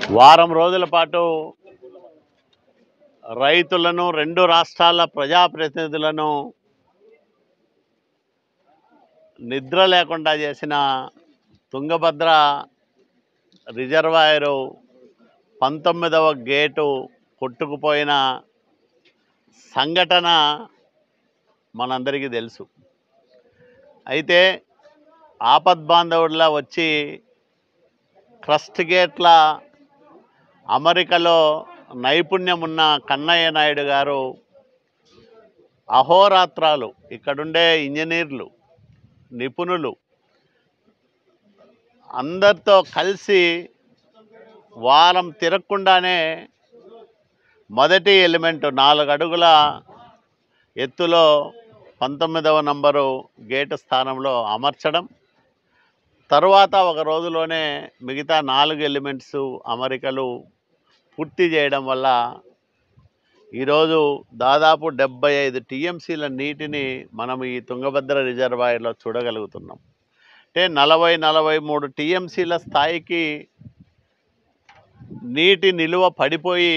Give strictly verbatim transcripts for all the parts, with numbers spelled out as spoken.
వారం రోజుల పాటు రైతులను రెండు రాష్ట్రాల ప్రజాప్రతినిధులను నిద్ర లేకుండా చేసిన తుంగభద్ర రిజర్వాయరు పంతొమ్మిదవ గేటు కొట్టుకుపోయిన సంఘటన మనందరికీ తెలుసు. అయితే ఆపద్బాంధవుడిలా వచ్చి క్రస్ట్ గేట్ల అమరికలో నైపుణ్యం ఉన్న కన్నయ్య నాయుడు గారు అహోరాత్రాలు ఇక్కడుండే ఇంజనీర్లు నిపుణులు అందరితో కలిసి వారం తిరగకుండానే మొదటి ఎలిమెంట్ నాలుగు అడుగుల ఎత్తులో పంతొమ్మిదవ నంబరు గేటు స్థానంలో అమర్చడం, తరువాత ఒక రోజులోనే మిగతా నాలుగు ఎలిమెంట్స్ అమరికలు పూర్తి చేయడం వల్ల ఈరోజు దాదాపు డెబ్బై ఐదు టీఎంసీల నీటిని మనం ఈ తుంగభద్ర రిజర్వాయర్లో చూడగలుగుతున్నాం. అంటే నలభై నలభై మూడు టీఎంసీల స్థాయికి నీటి నిలువ పడిపోయి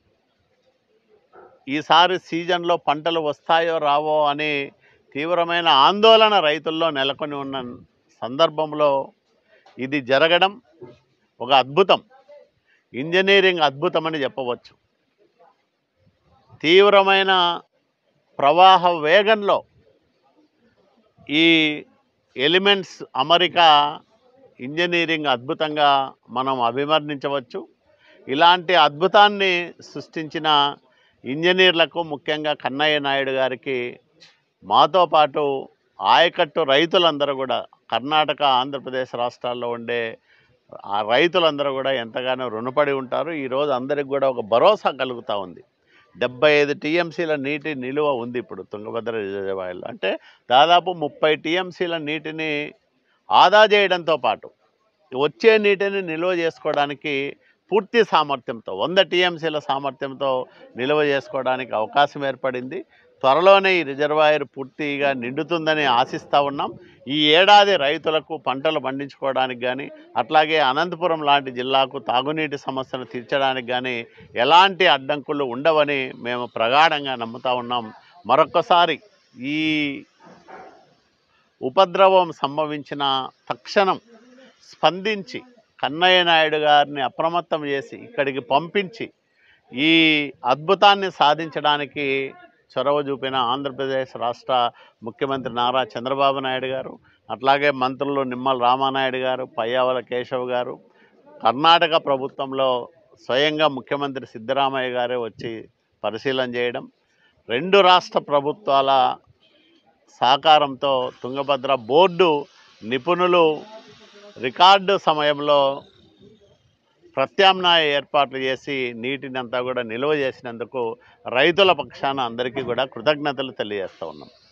ఈసారి సీజన్లో పంటలు వస్తాయో రావో అని తీవ్రమైన ఆందోళన రైతుల్లో నెలకొని ఉన్న సందర్భంలో ఇది జరగడం ఒక అద్భుతం, ఇంజనీరింగ్ అద్భుతమని చెప్పవచ్చు. తీవ్రమైన ప్రవాహ వేగంలో ఈ ఎలిమెంట్స్ అమరిక ఇంజనీరింగ్ అద్భుతంగా మనం అభివర్ణించవచ్చు. ఇలాంటి అద్భుతాన్ని సృష్టించిన ఇంజనీర్లకు, ముఖ్యంగా కన్నయ్య నాయుడు గారికి మాతో పాటు ఆయకట్టు రైతులందరూ కూడా, కర్ణాటక ఆంధ్రప్రదేశ్ రాష్ట్రాల్లో ఉండే ఆ రైతులందరూ కూడా ఎంతగానో రుణపడి ఉంటారు. ఈరోజు అందరికి కూడా ఒక భరోసా కలుగుతూ ఉంది. డెబ్బై ఐదు టీఎంసీల నీటి నిలువ ఉంది ఇప్పుడు తుంగభద్ర రిజర్వాయర్లో. అంటే దాదాపు ముప్పై టీఎంసీల నీటిని ఆదా చేయడంతో పాటు వచ్చే నీటిని నిల్వ చేసుకోవడానికి పూర్తి సామర్థ్యంతో వంద టీఎంసీల సామర్థ్యంతో నిల్వ చేసుకోవడానికి అవకాశం ఏర్పడింది. త్వరలోనే ఈ రిజర్వాయర్ పూర్తిగా నిండుతుందని ఆశిస్తూ ఉన్నాం. ఈ ఏడాది రైతులకు పంటలు పండించుకోవడానికి కానీ, అట్లాగే అనంతపురం లాంటి జిల్లాకు తాగునీటి సమస్యను తీర్చడానికి కానీ ఎలాంటి అడ్డంకులు ఉండవని మేము ప్రగాఢంగా నమ్ముతూ ఉన్నాం. మరొక్కసారి ఈ ఉపద్రవం సంభవించిన తక్షణం స్పందించి కన్నయ్య నాయుడు గారిని అప్రమత్తం చేసి ఇక్కడికి పంపించి ఈ అద్భుతాన్ని సాధించడానికి చొరవ చూపిన ఆంధ్రప్రదేశ్ రాష్ట్ర ముఖ్యమంత్రి నారా చంద్రబాబు నాయుడు గారు, అట్లాగే మంత్రులు నిమ్మల రామానాయుడు గారు, పయ్యావుల కేశవ్ గారు, కర్ణాటక ప్రభుత్వంలో స్వయంగా ముఖ్యమంత్రి సిద్ధరామయ్య గారే వచ్చి పరిశీలన చేయడం, రెండు రాష్ట్ర ప్రభుత్వాల సహకారంతో తుంగభద్ర బోర్డు నిపుణులు రికార్డు సమయంలో ప్రత్యామ్నాయ ఏర్పాట్లు చేసి నీటిని అంతా కూడా నిల్వ చేసినందుకు రైతుల పక్షాన అందరికీ కూడా కృతజ్ఞతలు తెలియజేస్తూ ఉన్నాం.